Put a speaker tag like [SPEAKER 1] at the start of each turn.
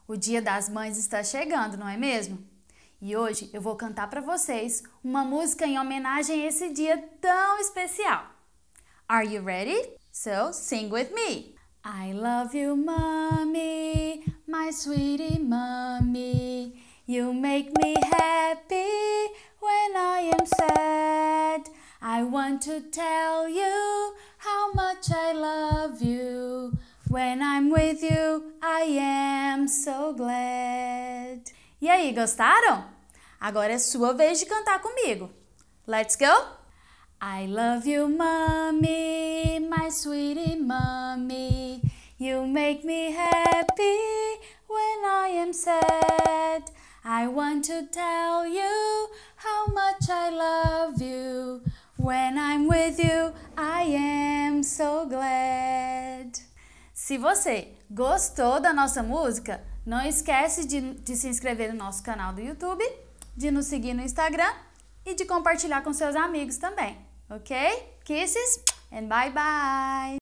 [SPEAKER 1] O Dia das Mães está chegando, não é mesmo? E hoje eu vou cantar para vocês uma música em homenagem a esse dia tão especial. Are you ready? So sing with me. I love you, mommy, my sweetie mommy. You make me happy when I am sad. I want to tell you how much I love you. When I'm with you, I am so glad. E aí, gostaram? Agora é sua vez de cantar comigo. Let's go! I love you, mommy, my sweetie mommy. You make me happy when I am sad. I want to tell you how much I love you. When I'm with you, I am so glad. Se você gostou da nossa música, não esquece de se inscrever no nosso canal do YouTube, de nos seguir no Instagram e de compartilhar com seus amigos também, ok? Kisses and bye bye!